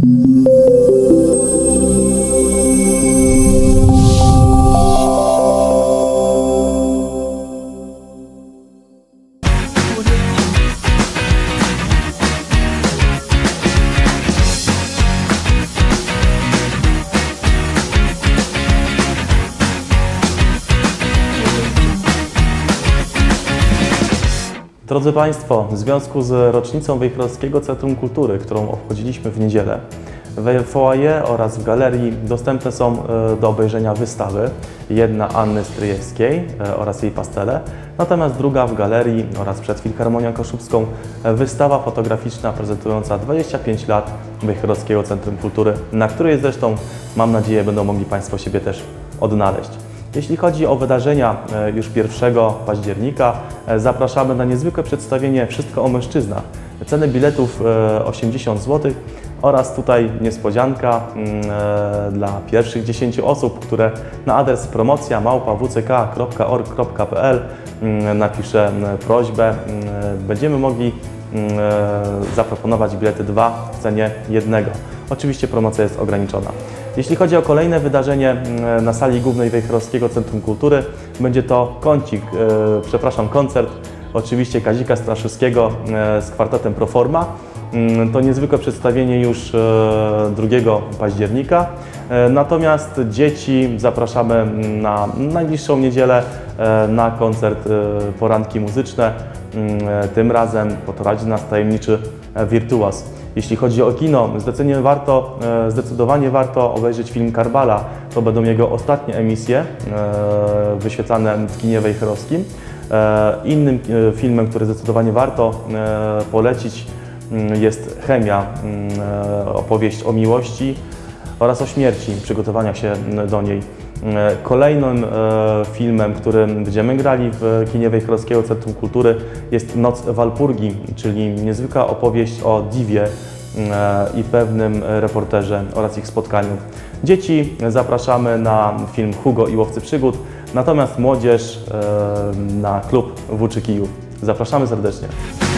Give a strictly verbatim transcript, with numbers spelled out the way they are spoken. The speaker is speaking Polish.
Drodzy Państwo, w związku z rocznicą Wejherowskiego Centrum Kultury, którą obchodziliśmy w niedzielę, w foyer oraz w galerii dostępne są do obejrzenia wystawy. Jedna Anny Stryjewskiej oraz jej pastele, natomiast druga w galerii oraz przed Filharmonią Kaszubską wystawa fotograficzna prezentująca dwadzieścia pięć lat Wejherowskiego Centrum Kultury, na której zresztą, mam nadzieję, będą mogli Państwo siebie też odnaleźć. Jeśli chodzi o wydarzenia już pierwszego października, zapraszamy na niezwykłe przedstawienie Wszystko o mężczyznach. Ceny biletów osiemdziesiąt złotych oraz tutaj niespodzianka dla pierwszych dziesięciu osób, które na adres promocja małpa w c k kropka org kropka p l napiszę prośbę. Będziemy mogli zaproponować bilety dwa w cenie jednego. Oczywiście promocja jest ograniczona. Jeśli chodzi o kolejne wydarzenie na sali głównej Wejherowskiego Centrum Kultury, będzie to kącik, e, przepraszam, koncert oczywiście Kazika Straszewskiego e, z kwartetem Proforma. E, to niezwykłe przedstawienie już e, drugiego października. E, natomiast dzieci zapraszamy na najbliższą niedzielę e, na koncert e, Poranki Muzyczne. E, tym razem poprowadzi nas tajemniczy wirtuaz. Jeśli chodzi o kino, zdecydowanie warto, zdecydowanie warto obejrzeć film Karbala. To będą jego ostatnie emisje wyświetlane w kinie wejherowskim. Innym filmem, który zdecydowanie warto polecić, jest Chemia, opowieść o miłości oraz o śmierci, przygotowaniach się do niej. Kolejnym filmem, którym będziemy grali w kinie Wejherowskiego Centrum Kultury, jest Noc Walpurgi, czyli niezwykła opowieść o Diwie i pewnym reporterze oraz ich spotkaniu. Dzieci zapraszamy na film Hugo i Łowcy Przygód, natomiast młodzież na klub Włóczy Kijów. Zapraszamy serdecznie.